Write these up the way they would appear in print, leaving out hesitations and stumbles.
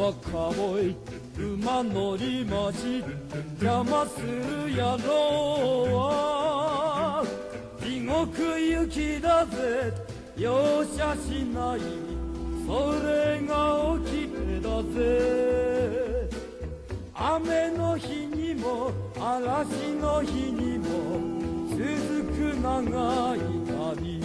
のカボイ馬乗りまし邪魔する野郎は地獄行きだぜ容赦しないそれが掟だぜ雨の日にも嵐の日にも続く長い旅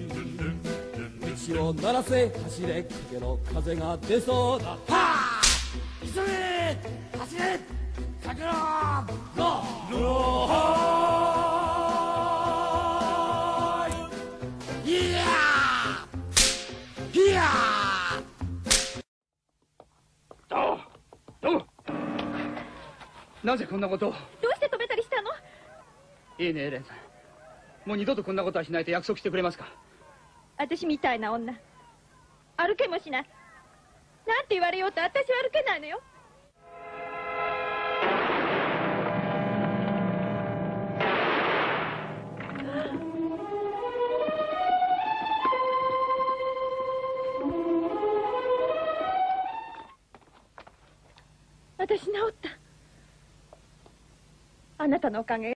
道を鳴らせ走れ影の風が出そうだはあ急げ走れかけろゴーローいやーいやーどうなぜこんなことを。 どうして止めたりしたの？ いいねエレンさん、もう二度とこんなことはしないと約束してくれますか？ 私みたいな女歩けもしない。なんて言われようと私は歩けないのよ。私治った。あなたのおかげ。